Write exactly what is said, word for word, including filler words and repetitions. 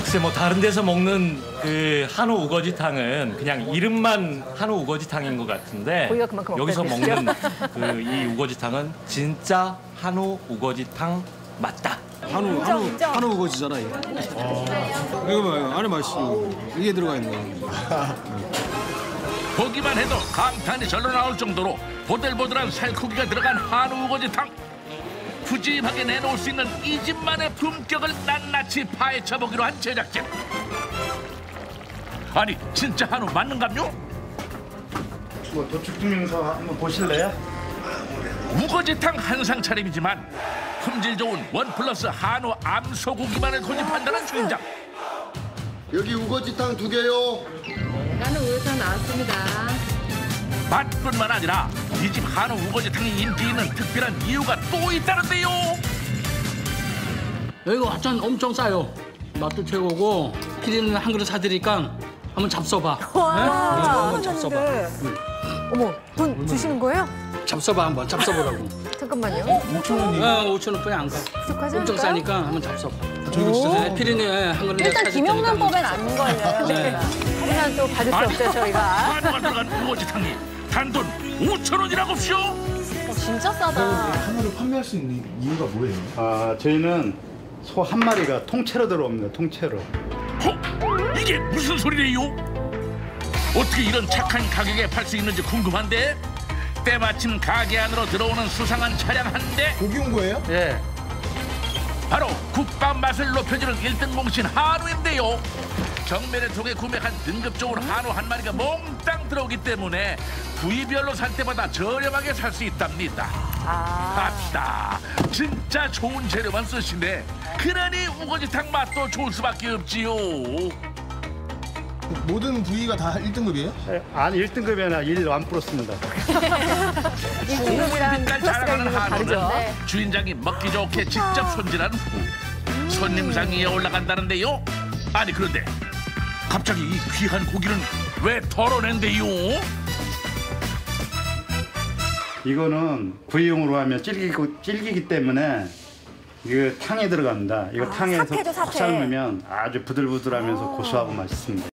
글쎄 뭐 다른 데서 먹는 그 한우 우거지탕은 그냥 이름만 한우 우거지탕인 것 같은데 고기가 그만큼 여기서 없다는 먹는 그 이 우거지탕은 진짜 한우 우거지탕 맞다. 한우, 인정, 한우, 인정. 한우 우거지잖아, 이거. 아. 이거 봐요. 안에 맛이 이게 들어가 있는 거. 보기만 해도 감탄이 절로 나올 정도로 보들보들한 살코기가 들어간 한우 우거지탕. 푸짐하게 내놓을 수 있는 이 집만의 품격을 낱낱이 파헤쳐보기로 한 제작진. 아니 진짜 한우 맞는감요? 뭐 도축 증명서 한번 보실래요? 우거지탕 한상 차림이지만 품질 좋은 원 플러스 한우 암소고기만을 고집한다는 주인장. 여기 우거지탕 두 개요. 나는 우유탕 나왔습니다. 맛뿐만 아니라 이 집 한우 우거지탕이 인기 있는 특별한 이유가 또 있다는데요. 여기가 완전 엄청 싸요. 맛도 최고고 피디는 한 그릇 사드리니까 한번 잡숴봐. 와, 네? 한번 잡숴봐. 잡숴봐. 어머, 돈 주시는 거예요? 잡숴봐 한번 잡숴보라고. 잠깐만요. 오천 원이. 어, 오천 원뿐이 안 가. 부족하지 엄청 않을까요? 싸니까 한번 잡숴봐. 저희도 진짜. 피디는 한 그릇 일단 사줄 김영란법엔 테니까 안 걸려요. 네. 하지만 또 받을 수 없죠, 저희가. 한우가 들어간 우거지탕이 단돈 오천 원이라고쇼? 어, 진짜 싸다. 한우를 판매할 수 있는 이유가 뭐예요? 아, 저희는 소 한 마리가 통째로 들어옵니다. 통째로. 허? 이게 무슨 소리래요? 어떻게 이런 착한 가격에 팔 수 있는지 궁금한데 때마침 가게 안으로 들어오는 수상한 차량 한 대. 고기 온 거예요? 예. 바로 국밥 맛을 높여주는 일 등 공신 한우인데요. 경매를 통해 구매한 등급 좋은 한우 한 마리가 몽땅 들어오기 때문에 부위별로 살 때마다 저렴하게 살 수 있답니다. 아. 합시다. 진짜 좋은 재료만 쓰시네. 그러니 우거지탕 맛도 좋을 수밖에 없지요. 모든 부위가 다 일 등급이에요? 아니, 일 등급이 아니라 일 안 플러스입니다. 이 등급이랑 빛깔 플러스가 자랑하는 있는 건 한우는 다르죠. 네. 주인장이 먹기 좋게 직접 손질한 후 손님상 위에 올라간다는데요. 아니 그런데 갑자기 이 귀한 고기는 왜 덜어낸대요? 이거는 구이용으로 하면 질기고, 질기기 때문에 이거 탕에 들어갑니다. 이거 아, 탕에서 사태죠, 푹 사태. 삶으면 아주 부들부들하면서 고소하고 맛있습니다.